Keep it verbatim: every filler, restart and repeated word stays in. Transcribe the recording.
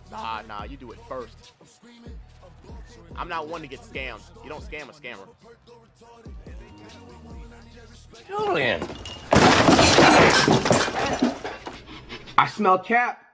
Nah, nah, you do it first. I'm not one to get scammed. You don't scam a scammer. Julian. I smell cap.